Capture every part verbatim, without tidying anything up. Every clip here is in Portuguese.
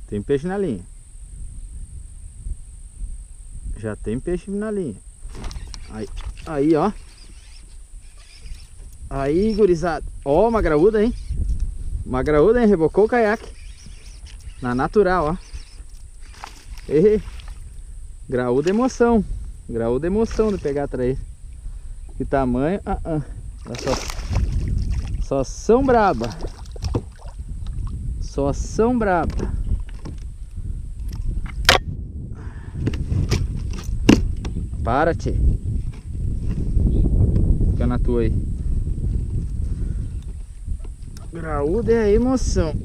Tem peixe na linha. Já tem peixe na linha. Aí, aí, ó. Aí, gurizada. Ó, uma graúda, hein? Uma graúda, hein? Rebocou o caiaque. Na natural, ó. E, graúda emoção. Graúda emoção de pegar atrás. Que tamanho. Ah, ah. Só, só são braba. Só são braba. Para, tchê. Fica na tua aí. Graúda é a emoção.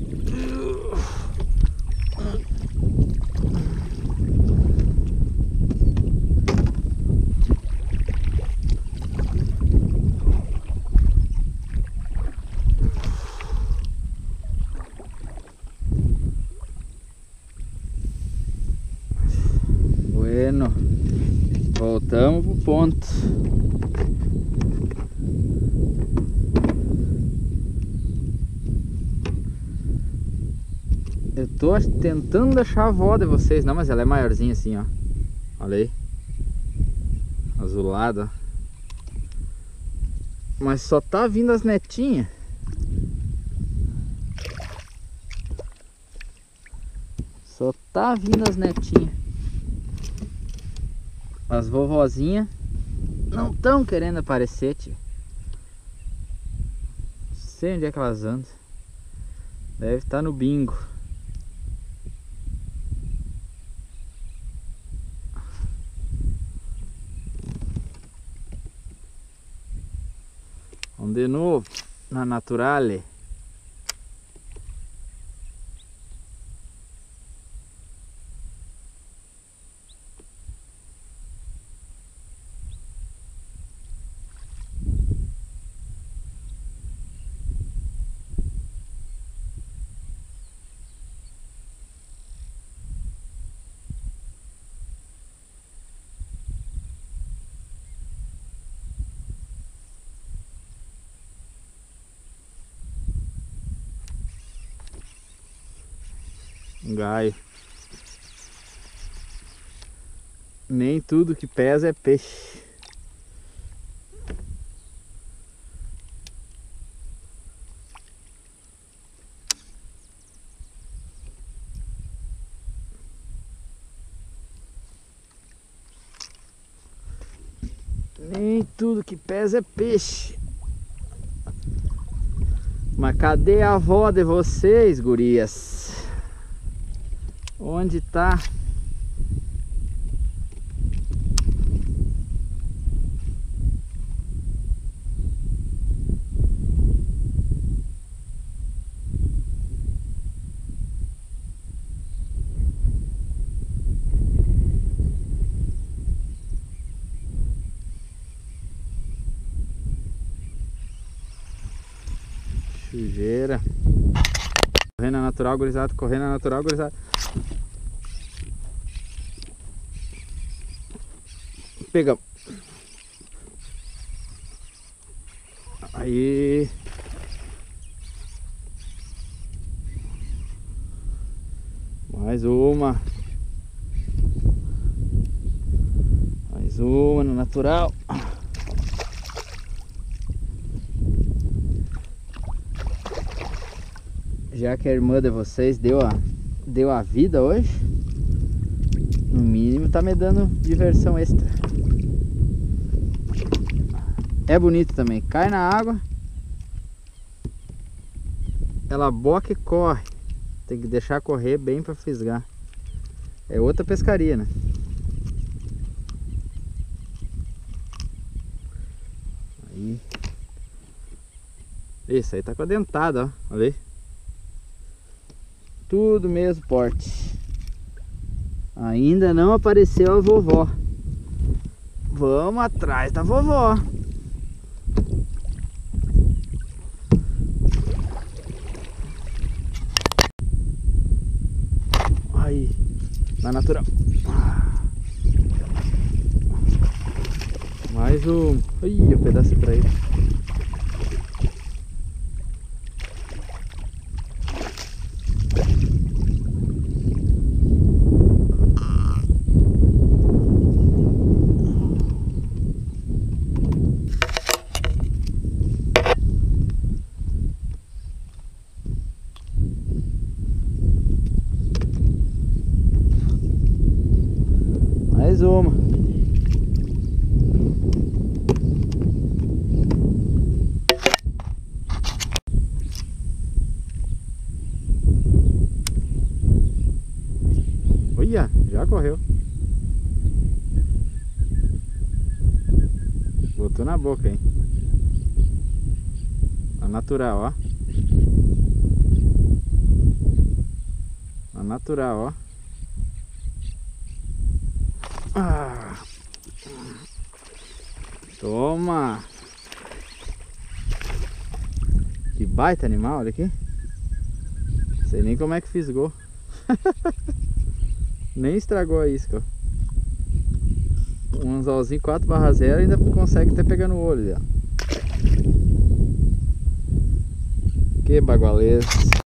Bueno. Voltamos pro ponto. Eu tô tentando achar a avó de vocês. Não, mas ela é maiorzinha assim, ó. Olha aí. Azulada. Mas só tá vindo as netinhas. Só tá vindo as netinhas. As vovozinhas não estão querendo aparecer, tio. Não sei onde é que elas andam. Deve estar no bingo. Vamos de novo na Naturale. Um gaio. Nem tudo que pesa é peixe. Nem tudo que pesa é peixe. Mas cadê a avó de vocês, gurias? Onde tá? Sujeira. Correndo na natural, gurizada. Correndo na natural, gurizada. Pegamos. Aí. Mais uma. Mais uma no natural. Já que a irmã de vocês deu a, deu a vida hoje, no mínimo tá me dando diversão extra. É bonito também, cai na água, ela boca e corre. Tem que deixar correr bem para fisgar. É outra pescaria, né? Aí. Isso aí tá com a dentada, ó. Olha aí. Tudo mesmo porte. Ainda não apareceu a vovó. Vamos atrás da vovó. Aí, na natural. Mais um. Ih, um pedaço pra ele. mais uma. Olha, já correu. Botou na boca, hein? A natural, ó. A natural, ó. Ah. Toma! Que baita animal, olha aqui. Sei nem como é que fisgou. Nem estragou a isca. Um anzolzinho quatro barra zero ainda consegue até pegar no olho. Ó. Que bagualês.